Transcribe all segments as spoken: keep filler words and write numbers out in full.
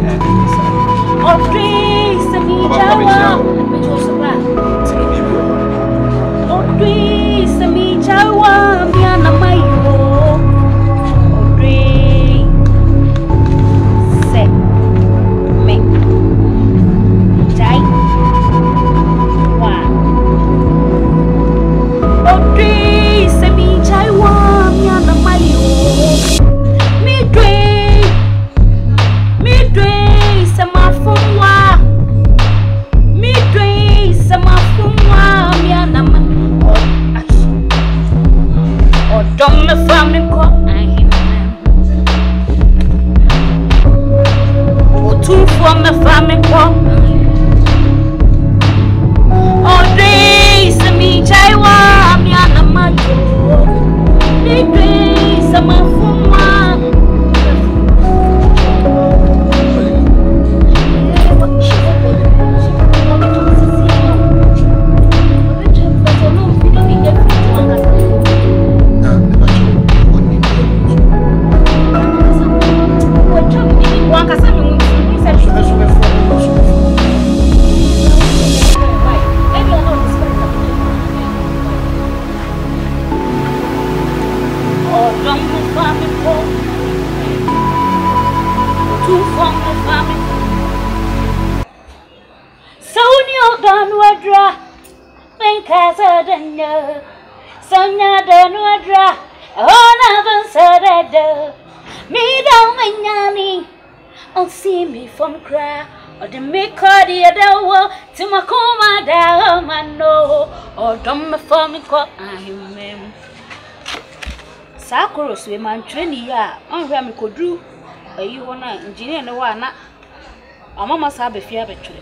Oh, please, me jawa. Me josuba. Oh, please, me jawa. Me anamayo. Oh, please, se me jai wa. Oh, please, me jawa. Me anamayo. Me dwe, me dwe, sama funwa. Me dwe, sama funwa. Me anama. Oh, ash. Oh, don't me family call. I him. Oh, two for me family call. Oh, days me jaiwa. Me anama yo. Me dwe, sama funwa. Sonya Danwadra, oh, never said it. Me down my nanny, oh, see me from cry, or the make the other world to my coma down, I know, or don't me for me call I am. Sakuros with my training, ya, on where me could do, or you want to engineer no one. I must have a fear between.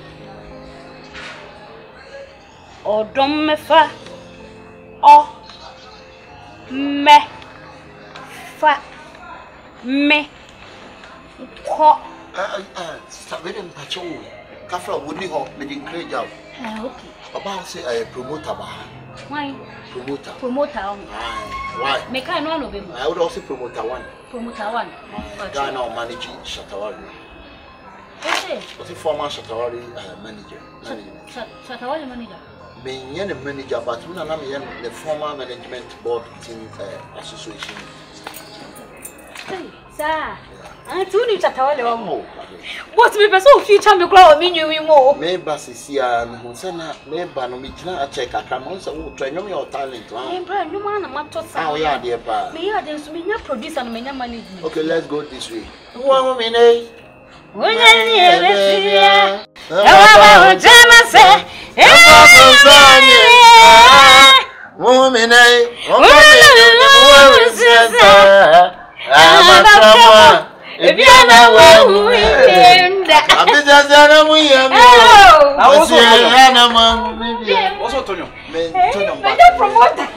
Or don't me fa. Oh, me fa me ko ah ah sabere mpacho kafra woni ho me din create job ah okay baba say I promoter ba why promoter promoter on why me kai no no be I would also promoter one promoter one guy now managing Shatawari okay what's the former Shatawari uh, manager Shatawari manager me yen manager but me na me yen the former management board team uh, association hey sir antu ni Shatawari wa mo what me person future me kura o me nyu mo me ba sisia me ho se na me ba no me gina a check akra mo se wo twa nyom your talent wa me bra nyom na mato sa ah we are there pa me ya den so me nya producer na me nya management okay let's go this way wo me nei wonya ni ebesia ewa o jama se woman, I am if you are not well, I'm just a also Tonyo, promoter,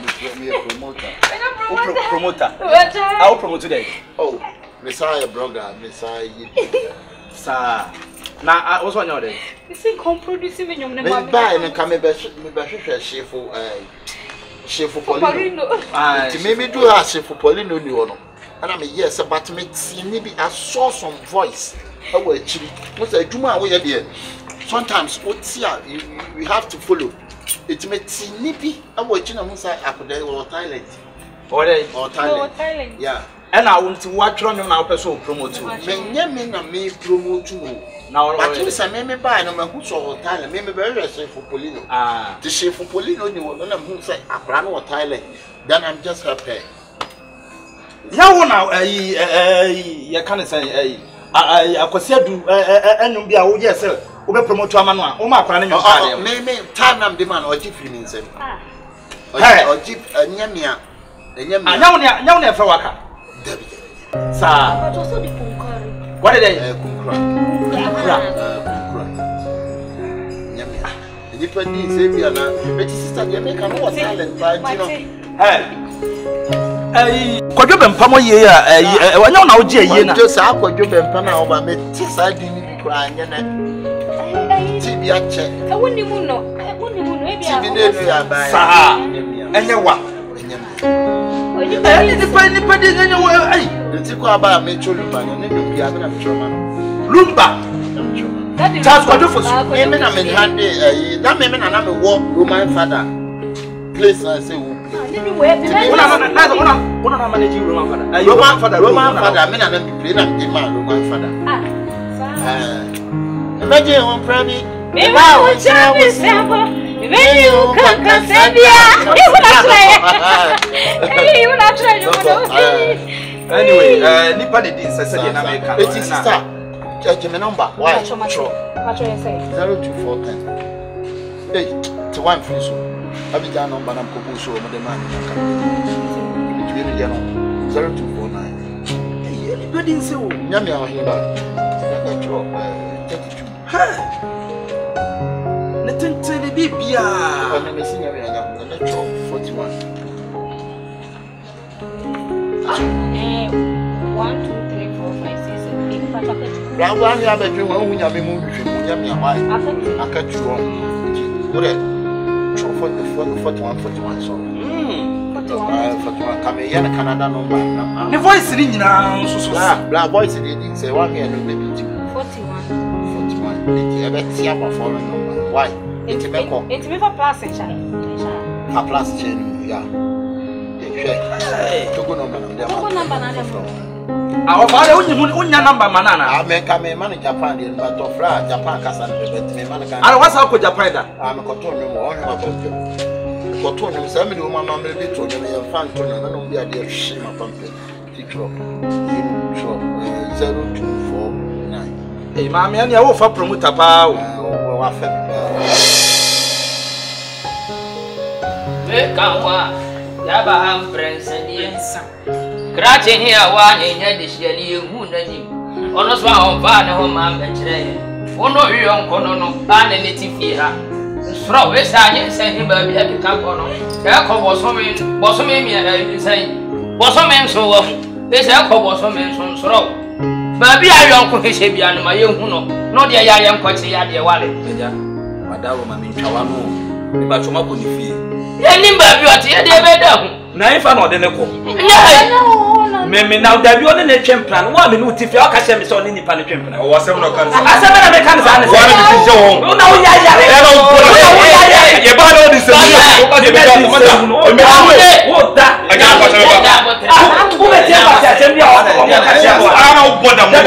promoter, I'll promote today. Oh, Messiah, brother, Messiah, sir. Now, I was one of them. You think I'm producing in your name? I'm buying and coming back. Shifo, Shifo Polino. Ah, maybe do have Shifo Polino, you know. And I'm a yes, but me see maybe I saw some voice. I will actually, what's a Juma way there? Sometimes, what's here, we have to follow. It may see nippy. I will watch them inside Apple or Thailand. Or Thailand. Yeah. And I want to watch on our person promote. Men, me promote you. Now, but you say, maybe buy no man who saw Thailand, maybe very safe for Polino. Ah, the shape for Polino, you will not who say Apran or Thailand. Then I'm just happy. Now, now, I can't say, I could say, and you'll be a wood, yes, sir. Who promote to a man, or my plan, maybe time the man or chief in him. Or chief a Yamia, a Yamia, no, never waka. Sir, but also the Kunkra. What did they Kunkra? Kunkra. Kunkra. The different things, but sister, you make a more talent, but you know. Hey, could you be Pamo ye? I know now, Jay, you just how could you be Pama over me? I didn't cry, and T V check. I wouldn't even know. I wouldn't even know. Maybe I buy. And then what? The funny pudding anyway. The Tico about me, children, and then you'll be having a children. Lumba. Charles Quadrofus. Me me na me had eh that me me na na me walk Roman father. Place I say who. Una na una una na managing Roman father. Roman father, Roman father. Me na na be play na me man Roman father. Ah. Eh. Imagine one premi. Me ba o chira we sample. Me you KUNKRA Sabia. You not try. You not try. Anyway, uh nipa de din say say na me kan. It is sister. Check my number. Why? Sure. What you say? zero two four one zero. Hey, to one free so. Abidjan number na ko so mo de man kan. It be me zero two four nine. Hey, anybody say o. Nyame a hin ba. Na cho thirty-two. Ha. Na tentene bibia. Ona me sinya me anya na cho forty-one. Eh, one two three four five six seven eight packet. Rawa ni abedwe mo hu nyame mo hwe mo nyame a wai. Akatu on. Ore. Cho forty-one forty-one so. Mm. forty-one kame ye na Canada number na. Ne voice ni nyina so so. Ah, bla voice dey dey say one here no be forty-one. forty-one. It ebe tia ba for number. Why? It be ko. It be for plus inshallah. A plus chain ya. Hey, to go number na dem. To go number na dem. Ah, father, unya number manana. Ah, me ka me man Japan dey but to fra Japan kasa na be me man ka. Ara wasa ko Japan da. Ah, me ko to me mo on ma ko to. Ko to me say me do mama me dey to me e fan to na no bi ade hye ma pampe. Tikro. zero two four nine. Eh, ma me anya wo fa promoter pa o. Ah, wa fa. Me kanwa ya ba am prince ni ensa. Krache here one in Yadishia, who name. Ono so on van home and betray. Ono you on Conono, and a native here. Throw this I say him by the Capono. Jacob was something, was something saying. Was something so often. This Jacob was something so throw. Baby, I don't cook his baby and my young Huno. No, dear, I am quite a dear wallet. Madame, I mean, Chawano. But you might be. Any baby at the end of it. Na ifa no de ne ko me me na da bi o ne ne twemplan wo me no tifi o ka she me so ne nipa ne twemplan o wasem no kan sa asem na me kan sa ne wa me ti je wo na wo ya ya e no ko ye ba no di se mi o ka de be do mo da me wo da anya ko se ba wo me ti ba se asem bi o ko ka she wo ara wo boda mo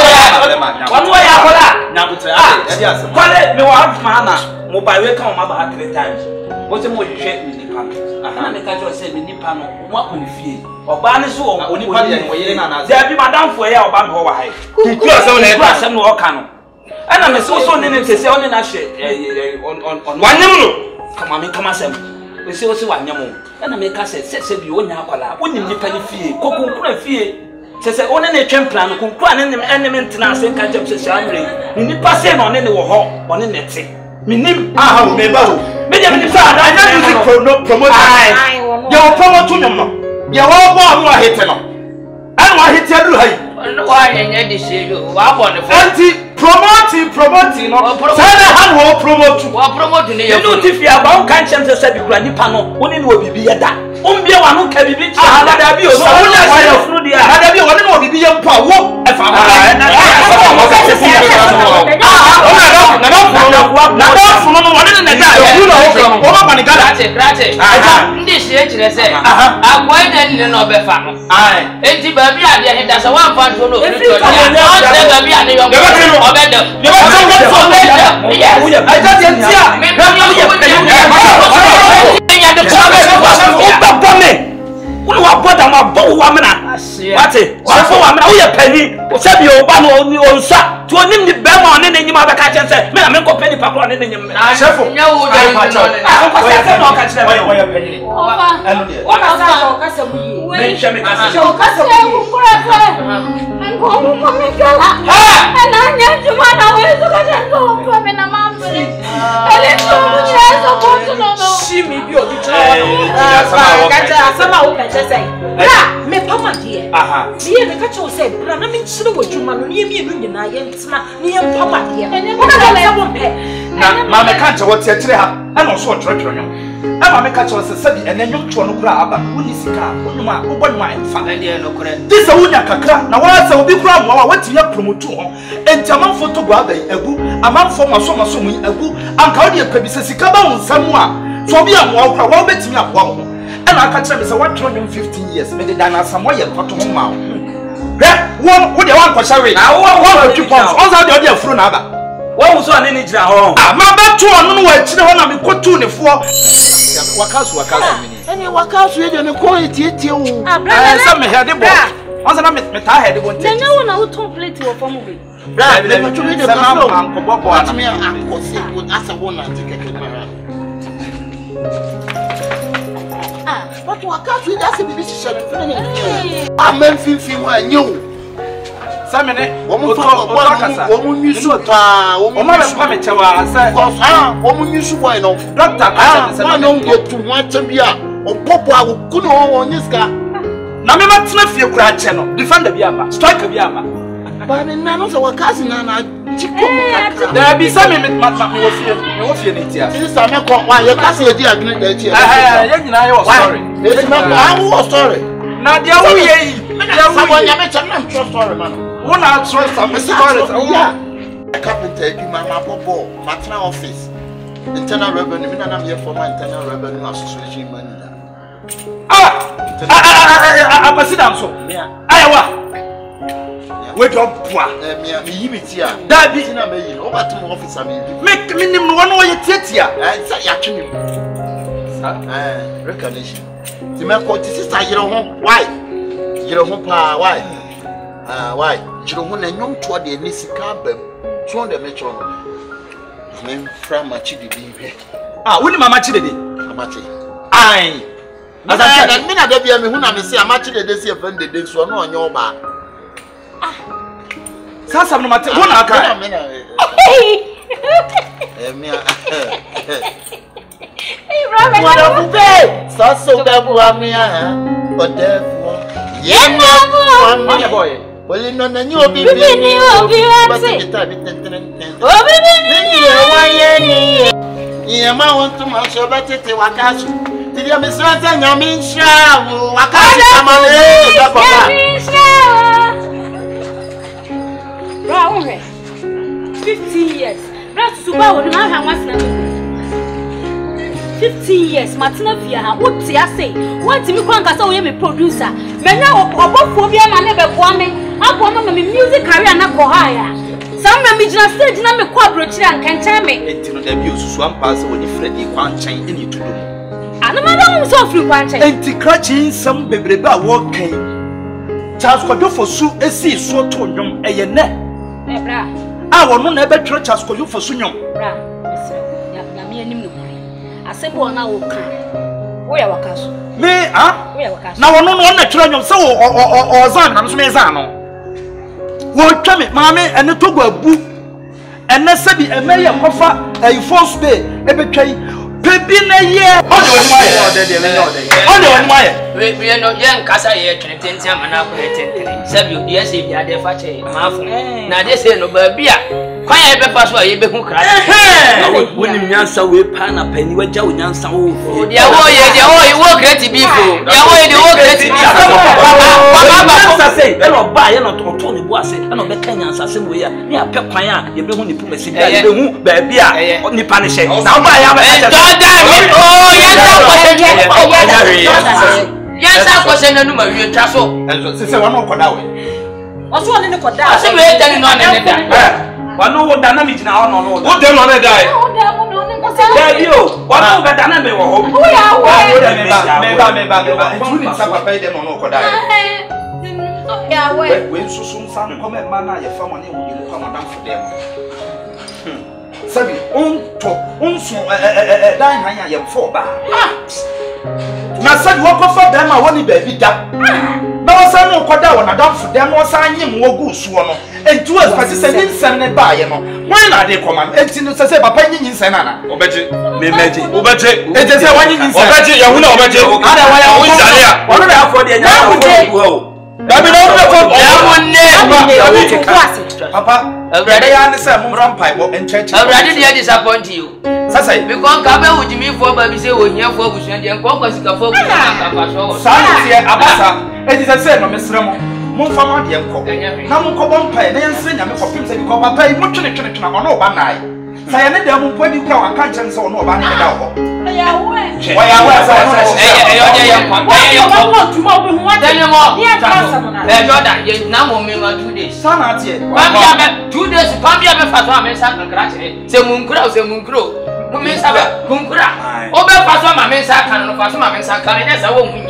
wa wo ya ko la nya butre a e di asem kwale me wa ma na mo ba we kan o ma ba three times wo se mo hwehwe ni nipa aha me ka jo se me nipa no mo akoni fie oba ne so o nipa de wo yire na na da bi madam fo ya oba me ho wa hai tutu asem na e asem no o ka no ana me so so ne ne se oni na hwe on on on wanyem no kama me kama sem we se o se wanyem ana me ka se se bi onya akwala onim nipa ne fie kokunkura fie se se oni na twemplan kokunkura ne ne ene me ntena se ka jem se se amre ni nipa se no ne ne wo ho oni ne te minim aha o me ba o me dem ni sa da na music pro no promote ai ya o promote nyom no ya wo bo am wa hit no an wa hit ya duru hai no wa nya de se yo wa bo ne fo anti promote promote no say na han wo promote wo promote ne ya no tifi aba o kan chem se se bi kura nipa no woni ne obibi ya da o mbia wa no ka bibi chi aha da bi o so woni na se funu dia na da bi woni ne obibi ya mpo wo e fa ma na na mo ka se se ah o na na na na na funu no woni ne da you know o ma pani gada krache krache ndi sie kire se agwa ida ni no be fa no ai enti ba bi ade he da se wan fa nto no free to dia o se ba bi ade yo obedo yo ba so obedo yes I just tia me me ya de o ba me woni wa boda ma bo wa mena wate wa fo wa mena wo ye pani o se bi o ba no o nsa to onim ni be ma one ne nyima ba ka chen se me na me ko pani pa ko ne ne nyim chefo nya wo de no ah ko se se no ka chire me wo ye pani oba wa ka sa o ka se mu yi me nche me ka se o ka se mu kura kura an ko mu ko me kala ha na nya juma na wo so ka se ko ko me na ma mbere ele so mu che so ko to no no shi mi bi o di chira wa ka cha sama wo ka che se ra me pama die aha die me ka che o se bra na me chire wo juma no ne mi enu nyina ye ntina ne ye pama die ona ka le wo pe na ma me ka che wo tie chire ha ana so o chiro chiro nyo Emma make catch us sabi and then you no kura aba woni sika wonuma wobonuma fa Ende no kura. This a wunya kakra na wa say obi kura mo wa wati ya promote ho enti amanfo to go aba agu amanfo maso maso mu agu anka wo de kwabisa sika ba wonsam a so obi amwa kura wa betimi aboa ho e na aka kire me say what twenty fifteen years me de dana samo ye koto ho ma hwe wo wo de wan kwasha we na wo wo two pounds on za de de afro na aba wo so ane ni gira ho ah ma beto ono no wa kire ho na me kotu ne fo wakasu wakasu mini ene wakasu ye de ne ko etietie wo eh sa me head bo onza na me ta head bo nti nna wo na wo ton plate wo fam we bra le me tumi de ko so anko bobo ana me akosi wo asa wo na te keke mara ah but wakasu ye asa bibi shisha ne fene ne amen finfin wa nyew samene wo mu fa wo mu nyisu ta wo mu ma ba me chewa sa ah wo mu nyisu boy no doctor ah ma no ge tu ho atebia o popo a ku no wo nyiska na me matena fie kura che no defender bi aba striker bi aba ba me na no so wakasi na na chiko mu kakra da bi sa me me me wo fie me wo fie ne tia ti sa me ko wa ye kasi e di adwene da chi eh ye nyina ye wo sorry e na ko wo sorry na dia wo ye yi dia wo nya me chama na sorry man one out trust some stories. Yeah. A carpenter be my popo, matna office. Internal revenue, me na here for my internal revenue association money. Ah! Ah, ah, sit down so. Yeah. Ayawa. Wait up, poa. Eh, me me yimitia. That be na me yin. Over to my office am. Make me nim no one way tetia. Eh, say ya twini. Eh, recognition. Ti me ko ti sister yire ho. Why? Yire ho pa, why? Ah, why? Jiro ho na nyom to de ni sika bam. So on the metro no. Men from machi de bi. Ah, woni mama chi de de. Amachi. Ai. As I said, me na de bia me hu na me say amachi de de say friend de de so no onye oba. Ah. Sasa no mate wona aka. Me na. Eh me. Hey, brother. What up, babe? So be bua me ah. Odefo. Ye na my boy. Well, no, no, you be obi wati. Obi ni wa ye ni. Ye ma want to ma so betete wakasu. Ti dia me srata nyame nhra wo wakasu kamane da papa. Bra unre. fifteen years. Bra suba wo na ha wasna. fifteen years matina via ha wote ase. Wanti mi kwanka sa wo ye me producer. Menya obofo bia ma ne be boa me. Abo no me music career na ko ha ya. Some me gina stage na me ko abrochire ankancha me. Enti no da bi osusu ampa se woni Freddy kwanchen eni tudum. Ana ma da mu so free kwanchen. Enti krachi nsam bebrebe a wo kan. Charles Kojo fosu esi so to nwom eye ne. Eh bra. A wono na be tro Charles Kojo fosu nwom. Bra. Ya ya me anim no kuri. Asebo na wo kan. Wo ya wakaso. Me ah? Wo ya wakaso. Na wono no na tro nwom se wo o zan na so me zan no. Wo twa me maame ene togo abu ene sabi emeye kofa e force be e betwai pebi na ye o de woni waye o de de me o de o de woni waye we we no ye nkasa ye twententi amana ko tentene sabi odi ase bi ade fa che maafo na de se no ba bia kwan ye be fa so ye be hu kra na woni nyansa we pa na pani wagya wo nyansa wo odi awo ye de awo ye wo create bifo ya wo ye de wo create bifo nyansa se e no ba ye no to ne bo ase e no be kan nyansa se mo ya ni apɛ kwan a ye be hu ni puma si bia ye be hu ba bia ni pa ne hye na ba ya ba oh yansa kwose nanu ma wie twa so enso se se wono koda we Oso one ne koda. ase we tani no ne da wano wo dana mi jina ono no Wo de no ne dai. Wo da mo no ne kosa. ya bio wano be dana me wo ho Wo ya wo. wo de me ba me ba me ba me ba entu ni sa papa de no no koda Eh. Ya wo. we we susu nsa no come ma na ye fa mo ne wo ye ko madam for dem sabi on to on so eh eh dan han ya ye fo ba na sabi wo ko fa dan ma woni ba bi da na wosan no koda wona dan for dem wosan nyim wo gu suo no entu espasi se nin sem ne ba ye no wen na de koma enti no se se papa nyin nsem na na Obeje. me meje Obeje. enti se wanyi nsem Obeje ya hu na obeje. ada wa ya wo jale ya. wono da afọ de nya wo wo Dabi na wo ko. ya munne Papa, every answer, Mumpai, and church. I didn't disappoint you. Sasa, because Kabe would me for baby say, when you're focused and you're focused on focus. Science here, Abasa, it is a same, Miss Ramo. Mumfama, the uncle. Namuko Bompay, and sing and for Pimps and Papa, much in a church on no one night. Say, I never when you go and conscience or no one in the hour. Why I was two days. Two days, Pambia, say Munkro, say Munkro, who means Kunkra. Over Pasoma means I can, Pasoma means I can, and that's a woman.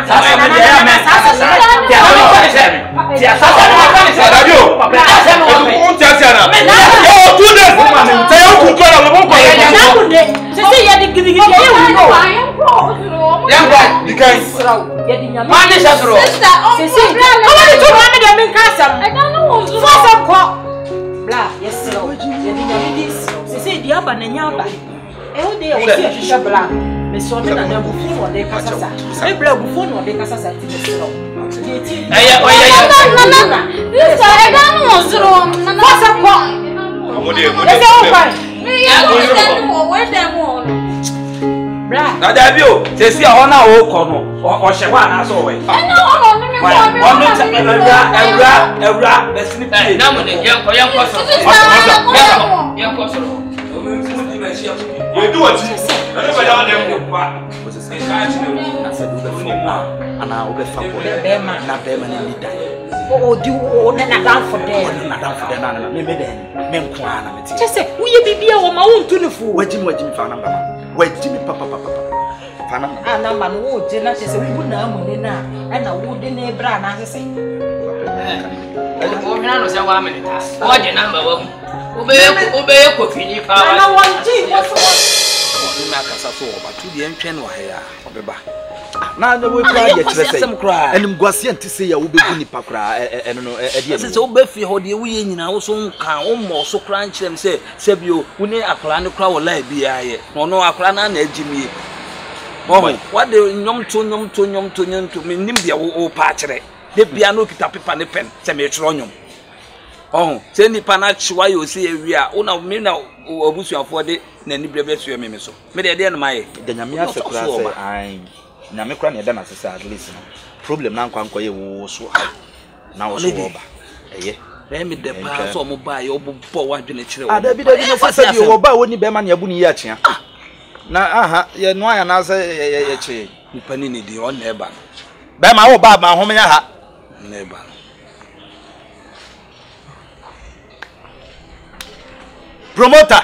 Now, there you say, see, I want to walk on or she want us away. I know, one minute, a rat, a rat, the sleep. Naamuny, young person, young person. You do it. Everybody on them was a same kind of and I'll be for them, not them and any day. Oh, do all that down for them, not down for them, maybe then, men. Just say, will you be our own to the fool? Wait, Jimmy, what Jimmy found. Wait, Jimmy, Papa, Papa. And I'm a wood, Jenna says, we would now, and I would in a brand, as I say. What your number? Obey, obey, coffee, I want to but to the ancient wire of the back. Now the way some cry, and Guasian to say, I will be in Pakra, and no, it's so beefy, how the way in our own car almost so crunch them say, Sebio, who near a clan of crowd like be I, no, no, a clan and Jimmy. Oh, what the yum to yum to yum to yum to me, Nimbia or patchere. The piano pitapi and the pen, Semetronium. Oh, send the panach why you see we are one of me now, or Bush for the Nanny Brevet to me. So, maybe I didn't my the Namia Sakura. I Namikran, done as a sad listen. Problem now can't quite so high. Now, over. Eh, let me the pass or mobile your boy in the children. I don't know you will buy only Beman Yabuni Yachia. Now, aha, you know, and I say, you penny the on neighbor. Bama, oh, Baba, home neighbor. Promoter.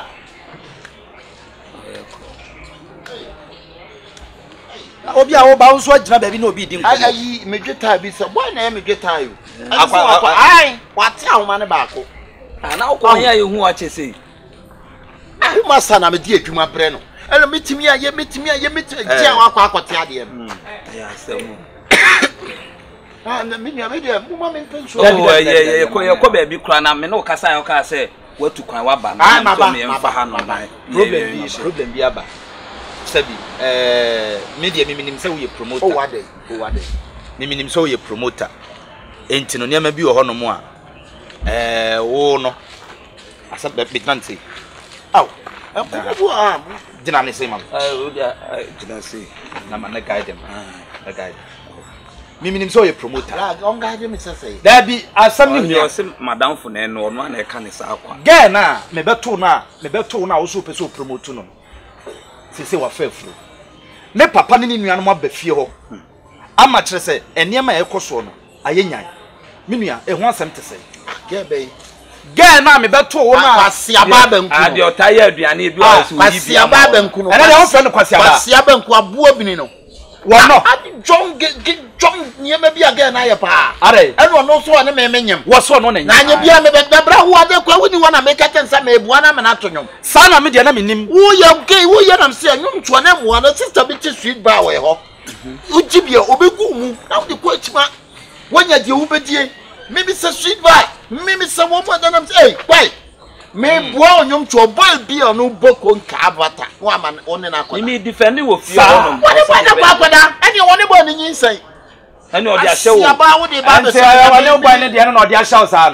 Obi a wo ba so agina ba bi na obi di nko. Ayi me dweta bi so. Boy na me dweta yo. Akwa ai, wate ahoma ne ba ko. Na wo ko ya ye hu a chese. Ah, ma sa na me di adwuma bre no. Elo metimi a ye metimi a ye metimi je a akwa akote ade em. Ya asem. Ah, na me nya me de mo ma me ntenso. Oh, ye ye ko ye ko ba bi kura na me no kasa yo ka say what to kwan wa ba na ma ba ha no na problem bi problem bi aba sabi eh media mi minim say we promoter oh wade oh wade mi minim say we promoter enti no niam bi wo ho no mo a eh wo no asa be bitnanti aw e ko bu a dina ne say mam eh o dia dina say na ma na guide dem ah guide mi minim say we promoter la on guide me say da bi asam ni hu say madam fo na no no na e ka ne sa akwa girl na me beto na me beto na wo so pese o promote no se se wa fefro me papa ne nua no ma ba fie ho ama kire se eniema e koso no ayenyan me nua e ho asem te se girl be girl na me beto wo na kwasi aba banku ade otaye aduane bi o so kwasi aba banku no ene de ho fe no kwasi aba kwasi aba banku abuo bini no wono adi john john niema bi aga na ye pa are eno no so ne me menyam wo so no na na nya bia me be bra ho ade kwa woni wona me katensa me bua na me na tonyom sa na me de na me nim wo ye okay wo ye na me se nyom to na mo na sister bi ti sweet bar we ho ujibia obegu mu na wo de ko achima wonya de wo bedie me bi se sweet bar me bi se wo mo da na me say why me bua onyom to boy bi no boko nka avata wo ama one na akwa me defend wo fie ho no woni kwa na kwa da ene woni bo ni nyinsai ene odi ahye wo aba wo de ba be se ya wale boy ne de no odi ahye wo sa no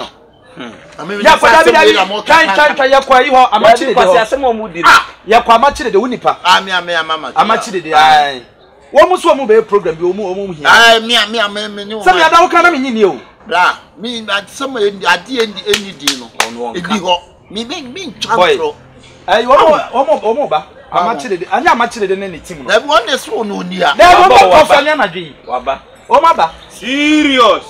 Ya kwa David Ali kan kan kan ya kwa yi ho amachire de ho asem o mu di ya kwa amachire de wonipa ami ami mama amachire de ai wo mu so mu be program bi o mu o mu hia ai mi mi ami mi ni wo sam ya da wo kana me nyini o bra mi some ade eni eni di no ebi ho mi mi mi chantro ai wo wo mo wo mo ba amachire de anya amachire de ne ne team no na bi won dey so no ni a na wo mo ko fa nya na dwi wa ba o ma ba serious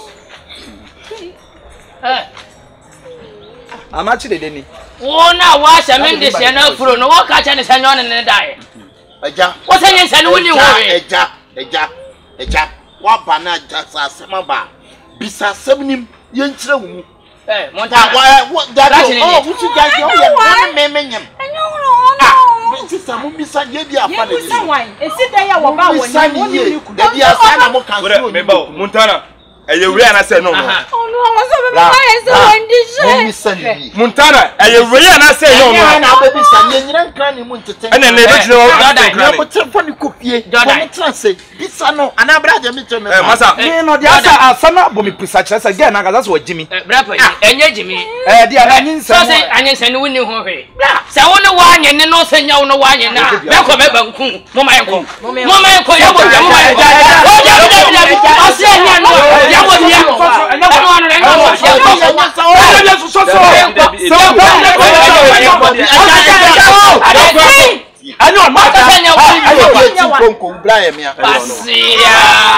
eh amachire de ni wo na wa sha men de se na furo no wo ka cha ne se nyon ne dai eja wo se yen se no woni wo eja eja eja wa ba na ja sa sema ba bisa semnim yen kire wo eh monta wa da oh wuti ja je o ye won me me nyam enyo no bi sisa mu bisa ye bi afa na ni bisa wan esi da ya wo ba woni woni ni ku da bi asa na mo kan so me ba Montana eye wure na se no no oh no wo so be ba esi won di je bisa ni Montana eye wure na se no no na ba bi sa ni nyira nkran ni mu ntete ene na be tire o na mo telefon ni kopie mo mo transe bisa no ana bra je mi teme eh masa me no dia sa asana bo mi pisa kire sa ge na ga so jimi bra pa enye jimi eh dia na nyin so say anye se no woni ho hwe sa wo no wa anye ne no se nya wo no wa anye na be ko be ba nku mo ma enko mo ma enko ya bo mo ma enko o ja bi da bi o se anya no ya bo dia anya bo no no enko ya bo ya so so so anyo ma ta anya wo ti konko bra ye me pasia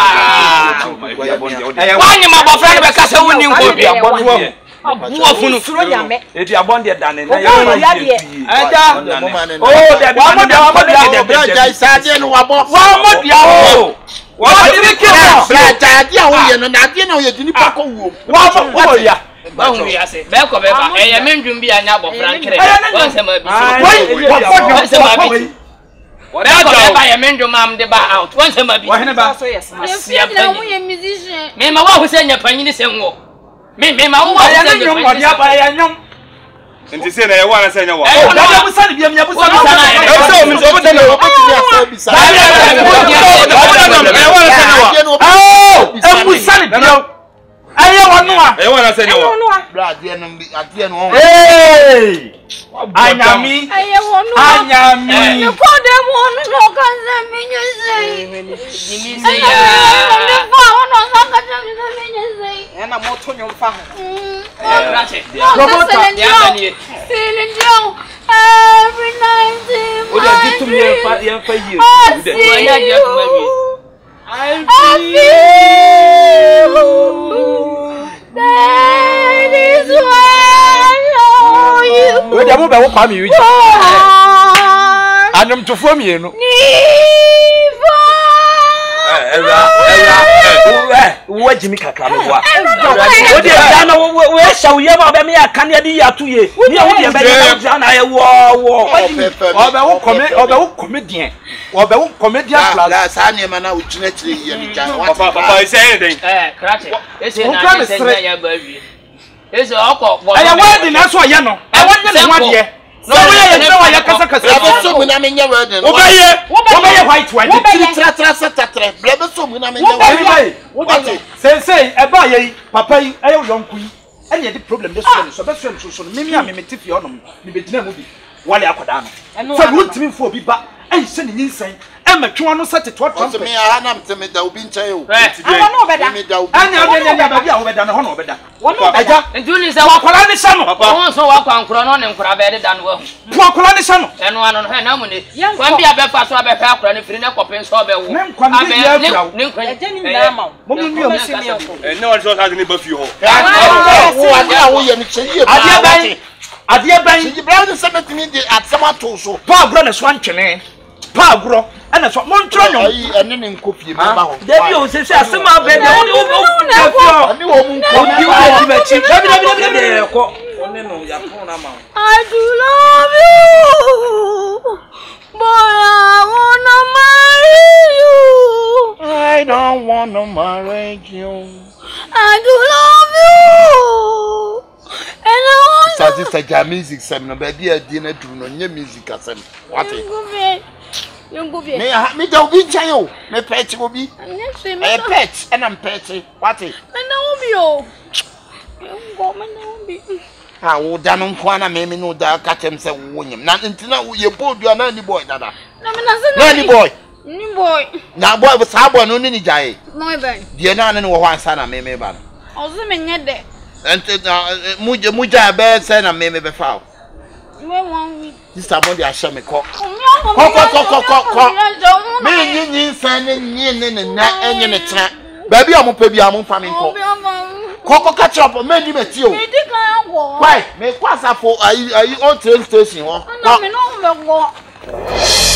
wa anye ma bo fra ne be ka se woni nko bia abuwa funu suro nyame eti abonde dane na yo ya de ada oh da wa mo da wa mo da bra ja sa de no wa bo wa mo dia o wa mo ke bra ja dia wo ye no na de na wo ye dini pa ko wo wa mo wo ya ba hu ya se be ko be ba e ye menjum bi anya bo fra nkere won se ma bi wai wa won se ma bi wa be ko be ba ye menjum am de ba out won se ma bi wa hene ba so yes asia na pa wo ye musician me ma wa hu se nya panyi se nwo me me ma wo ya na nyom wa dia ba ya nyom nti se na ye wa na se nya wa o da da musa ni bia mi abusa Musa na e so mi so bote na wo ti asa bisa oh e musa ni bia aye wonu a e wa na se nya wa bra de no ade no eh anyami aye wonu anyami ni ko de wonu no kan se mi nyese dimi se ya ya de fa wonu so kan se mi nyese ena moto nyom fa ho krache robota ya bani feeling you every night o de gitu mi e fa e fa yi o de wa ya je ko ma bi I feel that is why I know you. we de mo be wo kwa mi wi anyam tofo mi enu era era wo jimi kakra me wa o de da na wo we hya wo ye ma be me aka ne de ya to ye ni e wo de be na na ye wo wo o be wo come o be wo comedian o be wo comedian class la sa ne ma na wo gyina kire ye ni ja papa papa ise anything eh krache ese na ese nya ya ba wi ese okọ bo aya wa de na so ye no e wo nye ne wa de no wo ye ye wa ye kasa kasa bla be so mu na me nya wa de wo be ye wo be ye white white ti tra tra sa tatre bla be so mu na me nya wo wa be wo be say say e ba ye papa yi aye wo yonku yi ene de problem de so so be so so so me me a me me tifi onom me be gina mu bi wale akoda no fa wo ntimi fo obi ba en se ni nsan e ma twa no sete to so me ha na mteme da obi nchen o Awa no obeda. me da obi anya o de nya ba bia wo be da no ho no obeda Wono aja ntuli se wa wa kwala ni sha no won so wa kwa nkro no ne nkra be de dan wo wa kwala ni sha no enu ano no he na mu ne kwan bia be fa so be fa akra ne firi ne kopen so be wo Ne nkwan bi ya afra wo. ne nkwan eje ni na ma. mo mi mi o e ne wa so sa ni ba fi ho wo ade a wo ye ni kye ye ade ban ade ban ji bra de se metimi de atsama to so pa agro na so antwene pa agro ana so mo ntro nyo ayi ene ne nkopie me ba ho Debi o se se asema be de o o ani wo mu o di o di ba chi debi debi debi de ko one no ya pon na ma I do love you, but I wanna marry you. I don't want to marry you I do love you, and I want sa sister ja music sem no ba dia di na duru no nye music asem what to go be. You go be. me me da obi nchen o me pet obi Next week, e pet and am pet what na na obi o. bo me no bi. Ah, wo da no nko na me me no da ka chem se wo nyem. Na ntina wo ye bodu na ni boy dada. Na me na se na ni boy. Ni boy. Na boy sa boy no ni jae. Boy ben. Die na ne wo wansa na me me ba. Ozo me nye de. Ente mu mu ja be se na me me be fa. We want me. Sister mo di ahye me ko. Ko ko ko ko ko ko. Me nyi nyi san ne nyi ne ne na enye ne tra. Ba bi amu pa bi amu fa me ko. Ko ko catch up me ni meti o. Me di kan wo. Why? Me kwasa for are you on train station ho. Na me no me go.